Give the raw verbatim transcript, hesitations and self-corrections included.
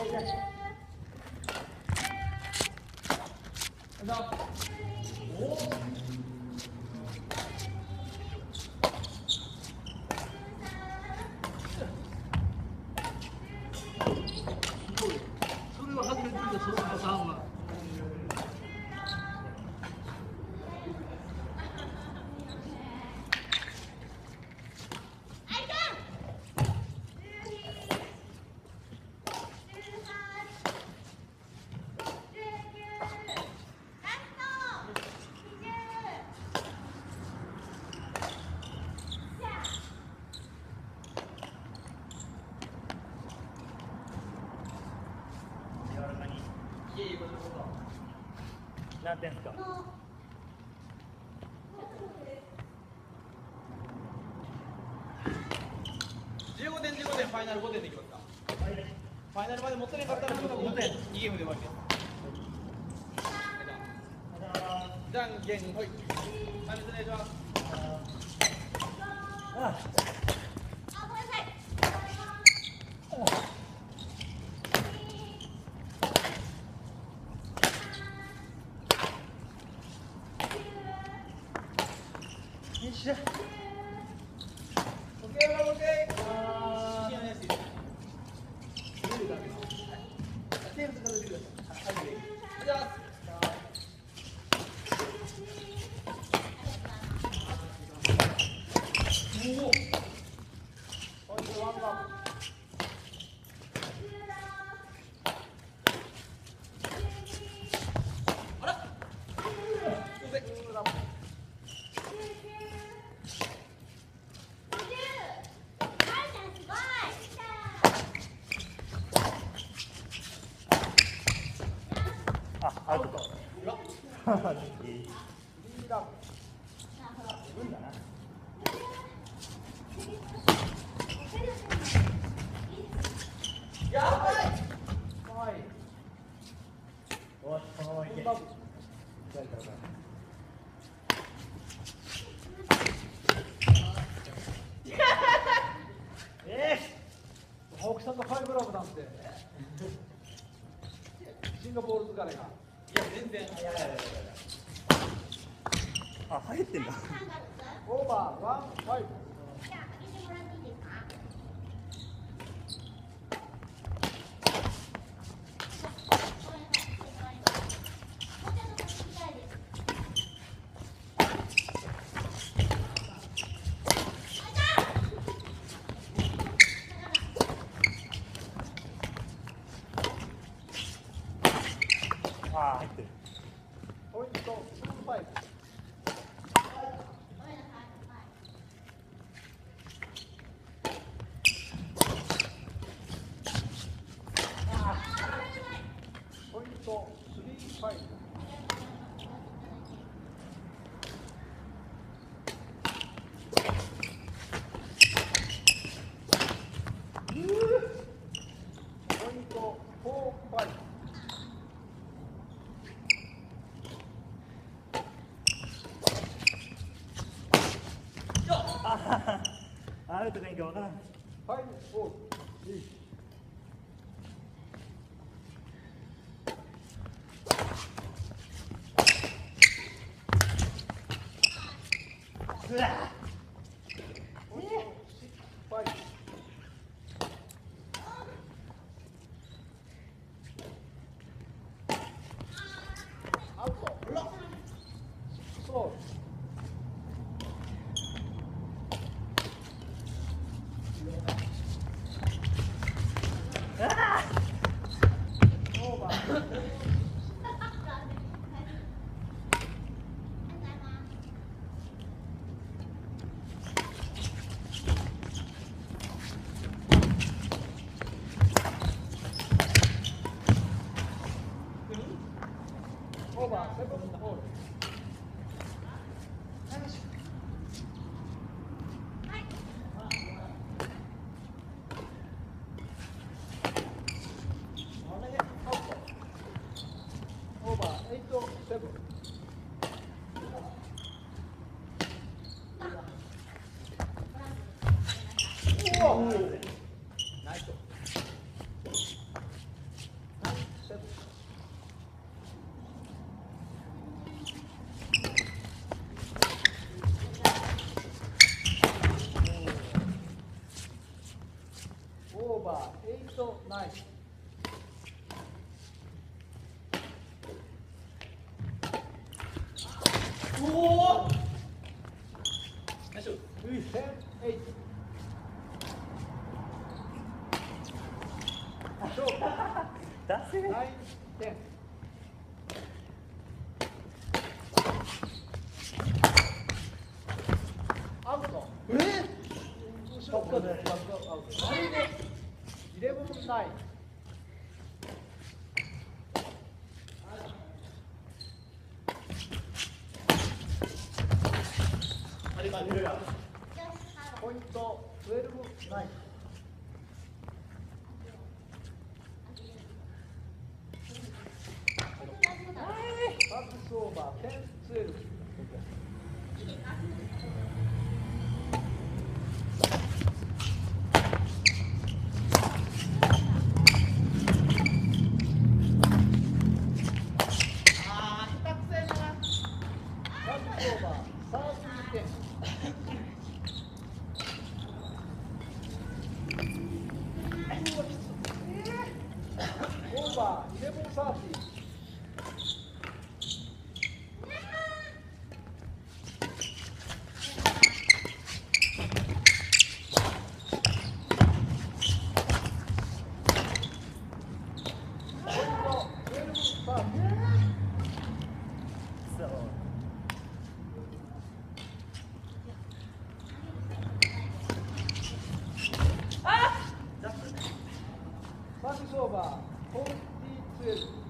何点ですか？ じゅうごてんじゅうごてんファイナルごてんでいきますか。はい、ファイナルまで持ってなかったらそのごてんにゲームで終わりです。じゃんけんほい。はい、失礼します。 ああ。よっしゃ。 オッケー、オッケー。ああ。テープ使ってください。はい、じゃあ。おお。ポイントワンバウンド。あら。 あ、アウト。いい。 リーダー。 自分だな。 やばい。はい。 おっ、そのままいけ。ええ。 青木さんのファイブラブなんて。シンガポール疲れが。いや、全然。 あ、入ってんだ。 オーバーワンファイブ。 ああ、入ってる。 ポイントツーファイブ。ポイントスリーファイブ。ポイントフォーファイブ。 アウトかいいかわからん。 ファイブフォー。 うわ。 ポイントシックスファイブ。アウト。そう。 ああ。 オーバー。 オーバー、エイト、ナイン。 おお。ナイス。 テン、エイト。勝負。 出せナイン、テン。アウト。 えー、 バックアウト、バックアウト。ナインで、イレブン、ナイン。 あれか、出るか。 ポイント、じゅうに、ナイン。バックスオーバー、テン、じゅうに。 ああ、下手くせえな。 バックスオーバー、サーティーテン。オーバー、イレブン、サーティー。 そうサービスオーバー、フォーティーツー。